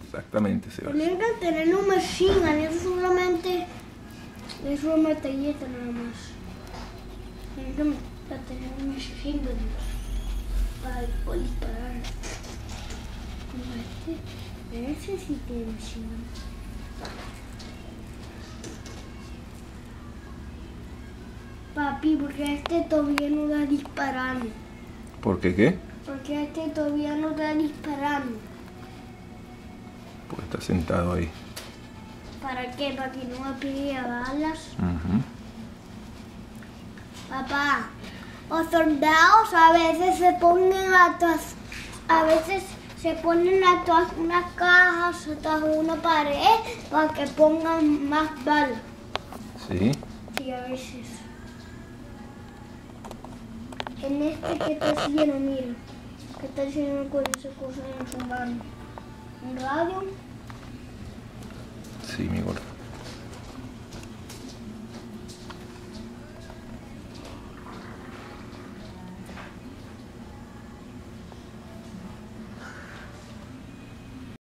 Exactamente, Sebastián. Tienen que tener un machine, eso solamente es una metalleta nada más. Tienen que tener un machine para poder disparar. Ese sí tiene machine. Papi, porque este todavía no da disparando. ¿Por qué qué? Porque este todavía no da disparando. Porque está sentado ahí. ¿Para qué? Para que no me pegue a balas. Ujú. Papá, los soldados a veces se ponen atrás, a veces se ponen atrás unas cajas, atrás una pared, para que pongan más balas. Sí. Sí, a veces. En este que está haciendo, mira, que está haciendo con esa cosa en su mano. Un radio. Sí, mi gordo.